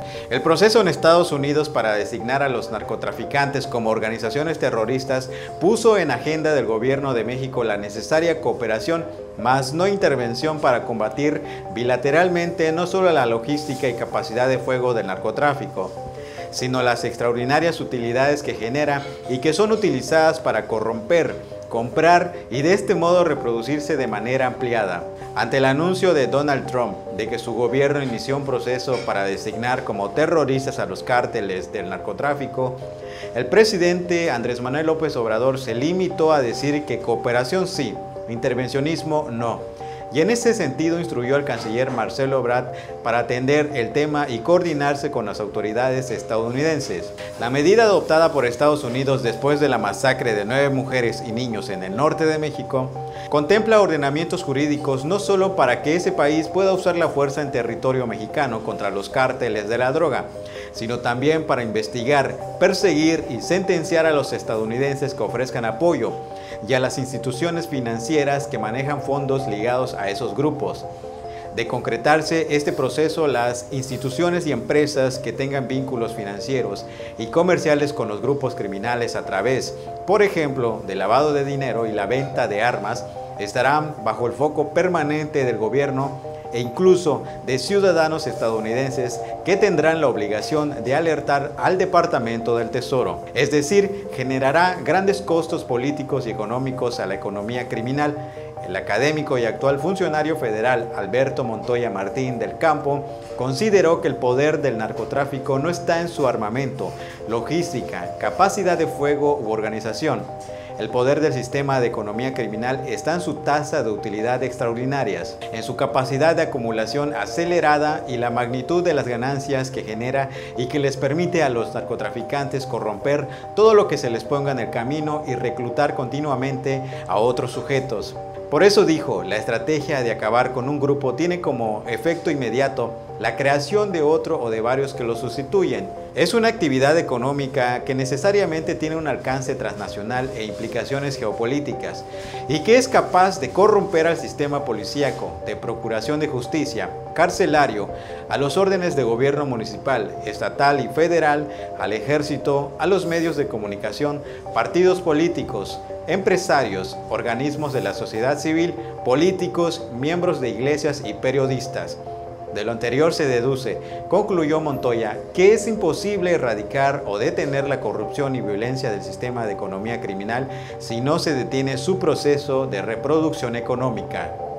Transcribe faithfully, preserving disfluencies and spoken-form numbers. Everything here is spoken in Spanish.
El proceso en Estados Unidos para designar a los narcotraficantes como organizaciones terroristas puso en agenda del gobierno de México la necesaria cooperación, más no intervención, para combatir bilateralmente no solo la logística y capacidad de fuego del narcotráfico, sino las extraordinarias utilidades que genera y que son utilizadas para corromper, comprar y de este modo reproducirse de manera ampliada. Ante el anuncio de Donald Trump de que su gobierno inició un proceso para designar como terroristas a los cárteles del narcotráfico, el presidente Andrés Manuel López Obrador se limitó a decir que cooperación sí, intervencionismo no. Y en ese sentido instruyó al canciller Marcelo Ebrard para atender el tema y coordinarse con las autoridades estadounidenses. La medida adoptada por Estados Unidos después de la masacre de nueve mujeres y niños en el norte de México contempla ordenamientos jurídicos no solo para que ese país pueda usar la fuerza en territorio mexicano contra los cárteles de la droga, sino también para investigar, perseguir y sentenciar a los estadounidenses que ofrezcan apoyo y a las instituciones financieras que manejan fondos ligados a esos grupos. De concretarse este proceso, las instituciones y empresas que tengan vínculos financieros y comerciales con los grupos criminales a través, por ejemplo, del lavado de dinero y la venta de armas, estarán bajo el foco permanente del gobierno e incluso de ciudadanos estadounidenses que tendrán la obligación de alertar al Departamento del Tesoro. Es decir, generará grandes costos políticos y económicos a la economía criminal. El académico y actual funcionario federal Alberto Montoya Martín del Campo consideró que el poder del narcotráfico no está en su armamento, logística, capacidad de fuego u organización. El poder del sistema de economía criminal está en su tasa de utilidad extraordinarias, en su capacidad de acumulación acelerada y la magnitud de las ganancias que genera y que les permite a los narcotraficantes corromper todo lo que se les ponga en el camino y reclutar continuamente a otros sujetos. Por eso dijo, la estrategia de acabar con un grupo tiene como efecto inmediato la creación de otro o de varios que lo sustituyen. Es una actividad económica que necesariamente tiene un alcance transnacional e implicaciones geopolíticas y que es capaz de corromper al sistema policíaco, de procuración de justicia, carcelario, a los órdenes de gobierno municipal, estatal y federal, al ejército, a los medios de comunicación, partidos políticos, empresarios, organismos de la sociedad civil, políticos, miembros de iglesias y periodistas. De lo anterior se deduce, concluyó Montoya, que es imposible erradicar o detener la corrupción y violencia del sistema de economía criminal si no se detiene su proceso de reproducción económica.